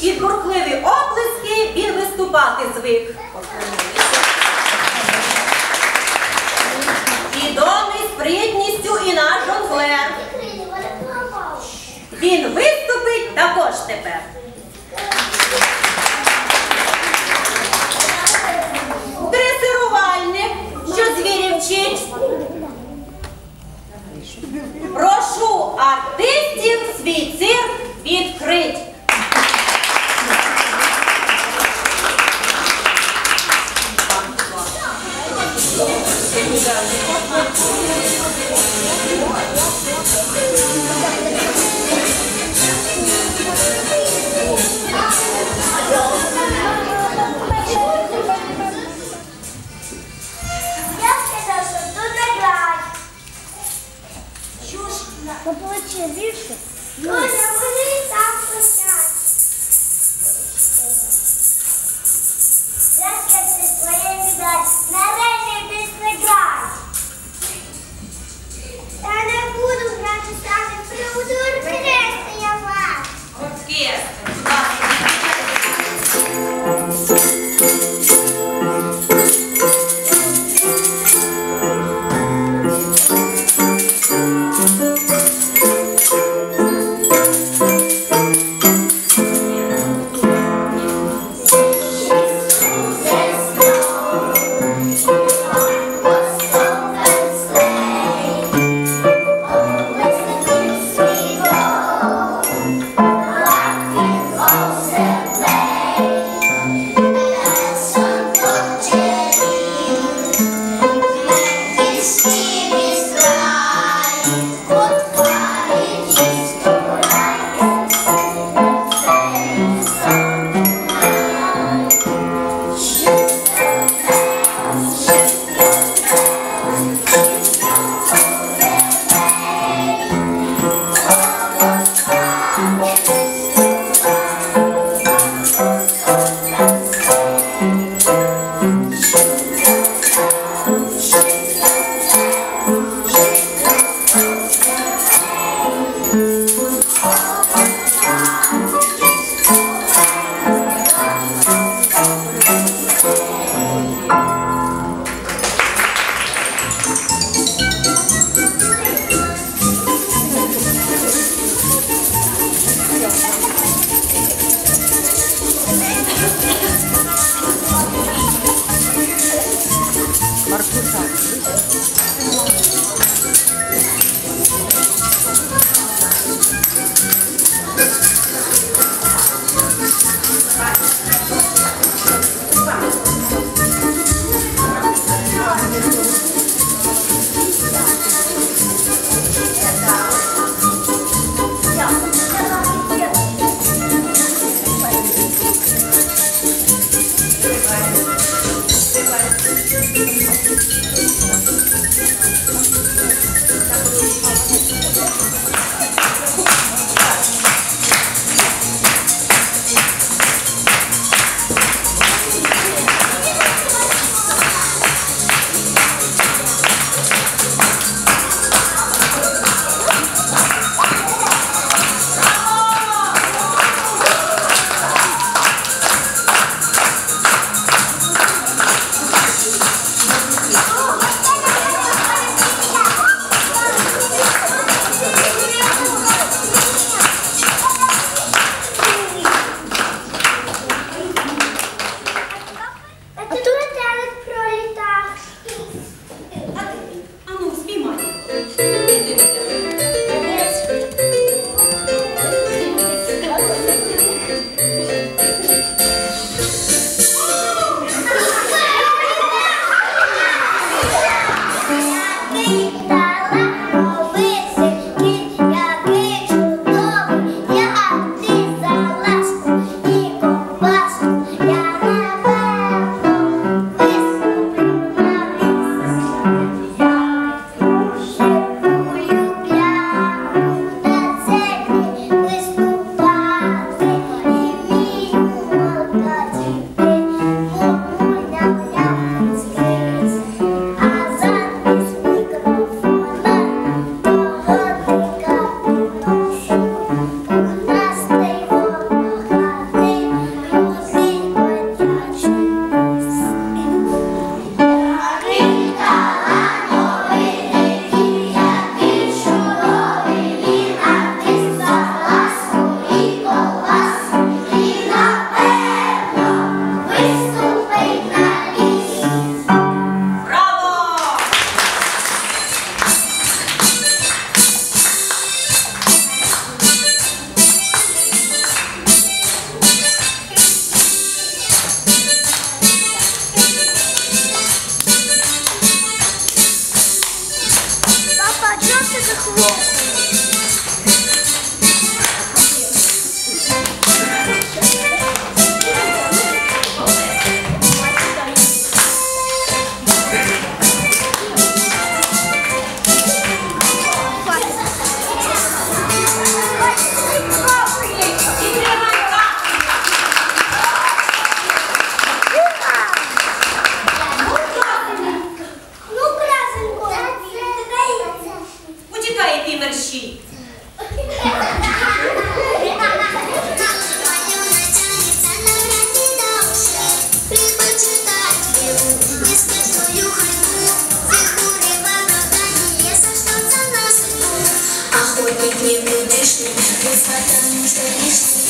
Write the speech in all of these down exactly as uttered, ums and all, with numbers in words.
під бурхливі оплески він виступати звик. Відомий спритністю і наш жонглер. Він виступить також тепер. Дресирувальник, що звірів вчить. Прошу артистів свій цирк відкрить. Вірші. Доля, вони там просять. Заскати своє віддать, нарешті після грай. Я не буду грати саме приводу оркестру, я вас. Оркестр. душі. Охотник неудачный, без потому что лишний.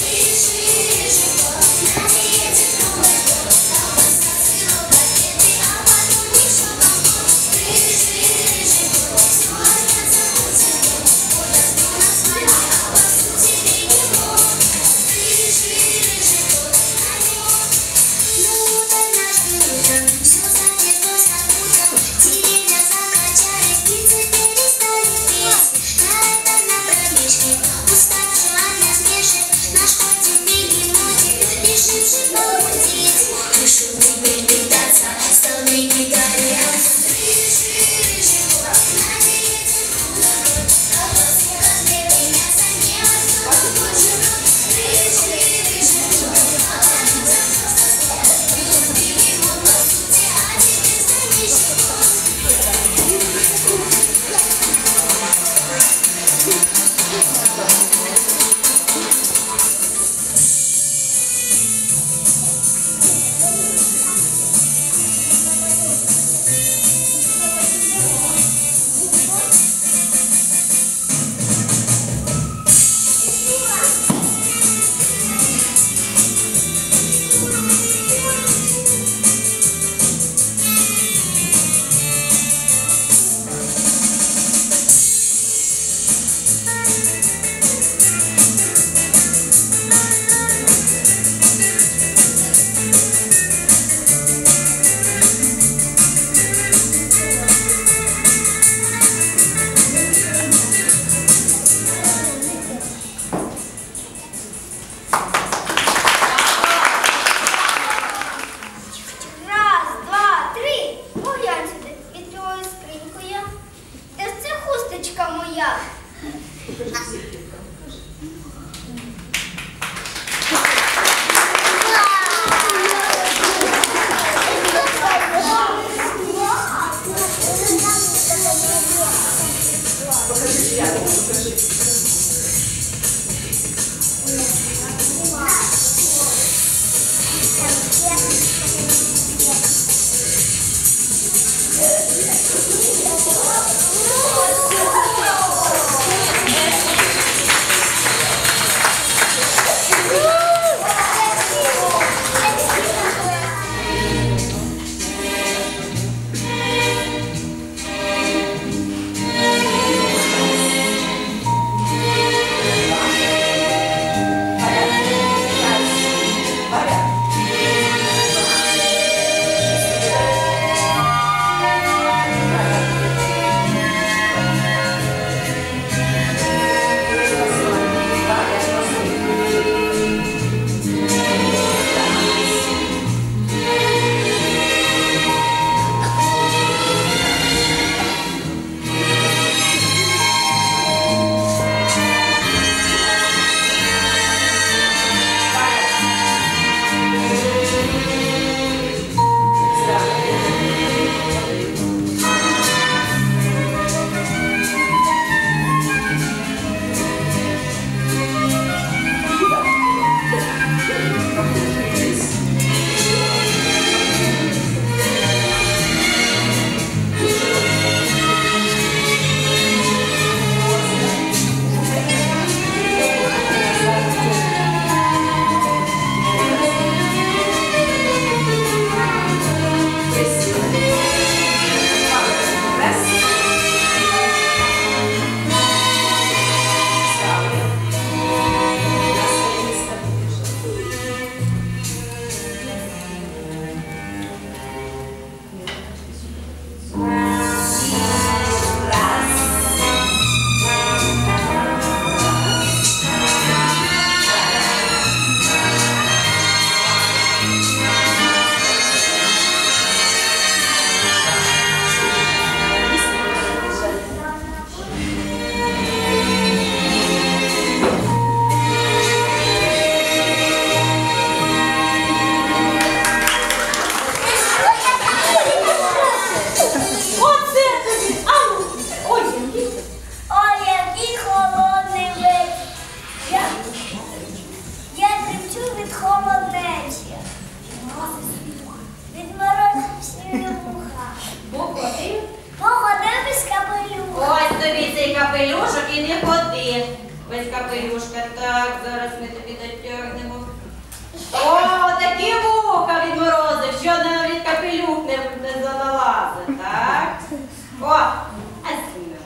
без капелюшка. Так, зараз ми тобі дотягнемо. О, такі вуха від морозу, що навіть капелюх не, не залазить, так? О, а сильно.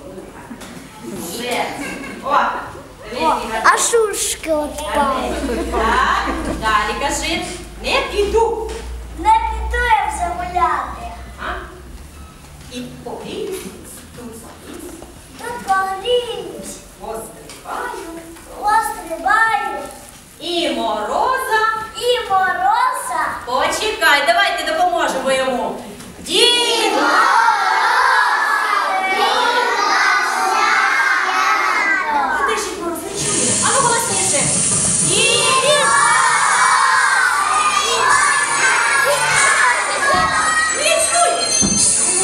Все. О, А шушки отпали. так, далі кажи, не піду. Не піду я вже гуляти. А? І погріюсь, тут заліз, Тут погріюсь, пострибаю, пострибаю. і мороза. І мороза. Почекай, давайте допоможемо йому. Дід! А де ж Дід Мороз не чує? А ну голосніше. Дід! Не чує?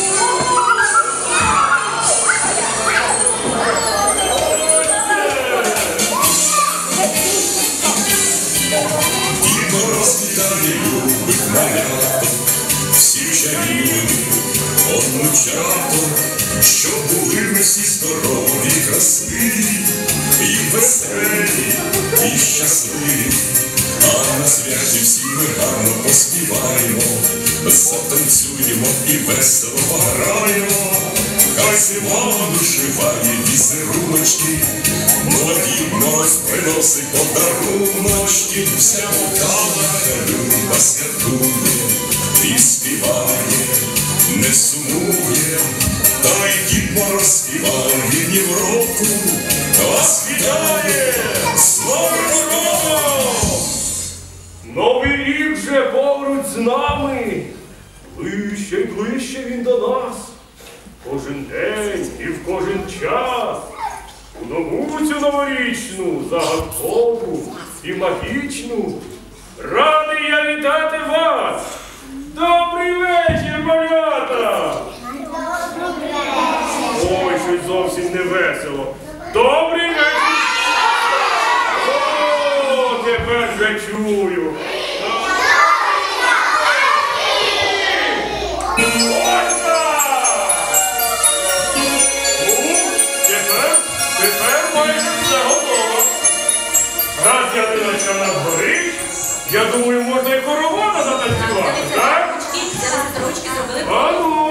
Дід Мороз вітає любих малят, всіх чарівних онучаток, щоб були ми всі здорові, красиві, і веселі, і щасливі. А на святі всі ми гарно поспіваємо, затанцюємо і весело пограємо. Хай зима вишиває візеруночки, ну а Дід Мороз приносить подаруночки. Вся Полтава люба святкує і співає, не сумує, та й Дід Мороз співає ні в року, вас вітає, з Новим роком! Новий рік же поруч з нами, ближче й ближче він до нас. Кожен день і в кожен час у нову цю новорічну, загадкову і магічну радий я вітати вас! Добрий вечір, малята! Ой, щось зовсім не весело. Добрий вечір! О, тепер вже чую. Ось так! Ну, тепер, тепер майже все готово. Раз ялиночка на горить, я думаю, можна і хоровода затанцювати, так? Ручки, зараз ручки зробили. А ну!